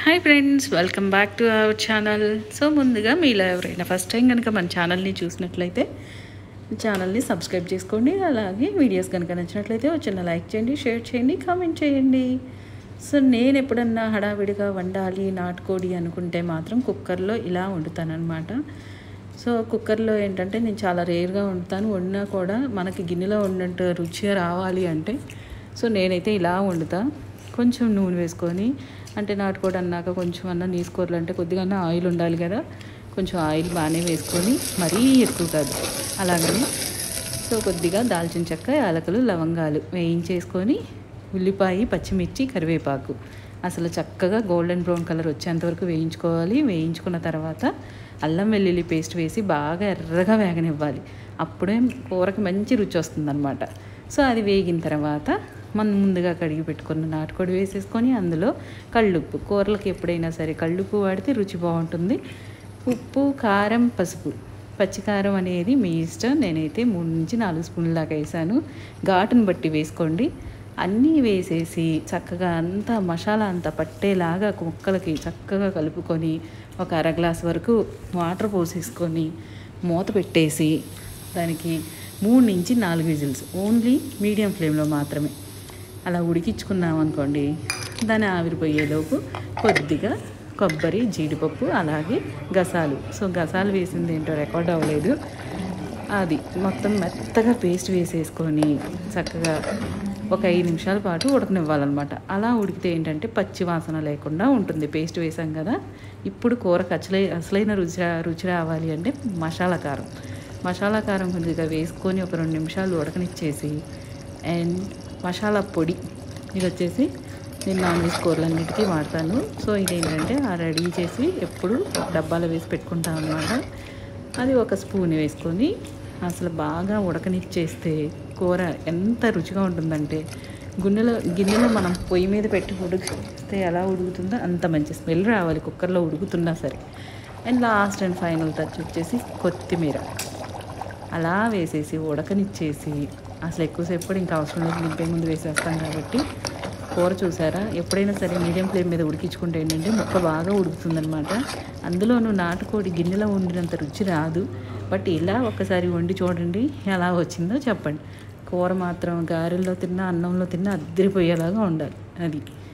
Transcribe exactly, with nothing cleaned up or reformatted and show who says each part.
Speaker 1: Hi friends, welcome back to our channel. So ముందుగా మీలో ఎవరైనా ఫస్ట్ టైం కనుక మన ఛానల్ని చూసినట్లయితే ఛానల్ని సబ్స్క్రైబ్ చేసుకోండి. అలాగే వీడియోస్ కనుక నచ్చినట్లయితే చిన్న లైక్ చేయండి, షేర్ చేయండి, కామెంట్ చేయండి. సో నేను ఎప్పుడన్నా హడావిడిగా వండాలి నాటుకోడి అనుకుంటే మాత్రం కుక్కర్లో ఇలా వండుతానమాట. సో కుక్కర్లో ఏంటంటే నేను చాలా రేర్గా వండుతాను. వండినా కూడా మనకి గిన్నెలో వండినట్టు రుచిగా రావాలి అంటే సో నేనైతే ఇలా వండుతా. కొంచెం నూనె వేసుకొని, అంటే నాటుకోడి అన్నాక కొంచెం అన్న నీసుకోవాలి అంటే కొద్దిగా ఆయిల్ ఉండాలి కదా, కొంచెం ఆయిల్ బాగానే వేసుకొని, మరీ ఎక్కువ కాదు అలాగని. సో కొద్దిగా దాల్చిన చెక్క, యాలకులు, లవంగాలు వేయించేసుకొని, ఉల్లిపాయ, పచ్చిమిర్చి, కరివేపాకు అసలు చక్కగా గోల్డెన్ బ్రౌన్ కలర్ వచ్చేంతవరకు వేయించుకోవాలి. వేయించుకున్న తర్వాత అల్లం వెల్లుల్లి పేస్ట్ వేసి బాగా ఎర్రగా వేగనివ్వాలి. అప్పుడే కూరకి మంచి రుచి వస్తుందన్నమాట. సో అది వేగిన తర్వాత మనం ముందుగా కడిగి పెట్టుకున్న నాటుకోడి వేసేసుకొని, అందులో కళ్ళుప్పు, కూరలకు ఎప్పుడైనా సరే కళ్ళుప్పు వాడితే రుచి బాగుంటుంది. ఉప్పు, కారం, పసుపు, పచ్చికారం అనేది మీ ఇష్టం. నేనైతే మూడు నుంచి నాలుగు స్పూన్ల దాకా వేసాను. ఘాటును బట్టి వేసుకోండి. అన్నీ వేసేసి చక్కగా అంతా మసాలా అంతా పట్టేలాగా ముక్కలకి చక్కగా కలుపుకొని ఒక అర గ్లాస్ వరకు వాటర్ పోసేసుకొని మూత పెట్టేసి దానికి మూడు నుంచి నాలుగు విజిల్స్ ఓన్లీ మీడియం ఫ్లేమ్లో మాత్రమే అలా ఉడికించుకున్నాం అనుకోండి. దాన్ని ఆవిరిపోయేలోపు కొద్దిగా కొబ్బరి, జీడిపప్పు, అలాగే గసాలు. సో గసాలు వేసింది ఏంటో రికార్డ్ అవ్వలేదు. అది మొత్తం మెత్తగా పేస్ట్ వేసేసుకొని చక్కగా ఒక ఐదు నిమిషాల పాటు ఉడకనివ్వాలన్నమాట. అలా ఉడికితే ఏంటంటే పచ్చి వాసన లేకుండా ఉంటుంది. పేస్ట్ వేసాం కదా. ఇప్పుడు కూరకు అసలై అసలైన రుచి రుచి రావాలి అంటే మసాలా కారం మసాలా కారం కొద్దిగా వేసుకొని ఒక రెండు నిమిషాలు ఉడకనిచ్చేసి, అండ్ మసాలా పొడి ఇది వచ్చేసి నేను నాన్ వెజ్ కూరలన్నిటికీ వాడతాను. సో ఇదేంటంటే ఆ రెడీ చేసి ఎప్పుడు డబ్బాలో వేసి పెట్టుకుంటాను అన్నమాట. అది ఒక స్పూన్ వేసుకొని అసలు బాగా ఉడకనిచ్చేస్తే కూర ఎంత రుచిగా ఉంటుందంటే, గిన్నెలో గిన్నెలో మనం పొయ్యి మీద పెట్టి ఉడికిస్తే ఎలా ఉడుకుతుందో అంత మంచి స్మెల్ రావాలి కుక్కర్లో ఉడుకుతున్నా సరే. And last and final touch వచ్చేసి కొత్తిమీర అలా వేసేసి ఉడకనిచ్చేసి, అసలు ఎక్కువసేపు కూడా ఇంకా అవసరం లేదు, దింపే ముందు వేసేస్తాం కాబట్టి. కూర చూసారా, ఎప్పుడైనా సరే మీడియం ఫ్లేమ్ మీద ఉడికించుకుంటే ఏంటంటే ముక్క బాగా ఉడుకుతుందనమాట. అందులోనూ నాటుకోడి గిన్నెలో వండినంత రుచి రాదు. బట్ ఇలా ఒక్కసారి వండి చూడండి ఎలా వచ్చిందో చెప్పండి. కూర మాత్రం గారెల్లో తిన్నా, అన్నంలో తిన్నా అద్దరిపోయేలాగా ఉండాలి. అది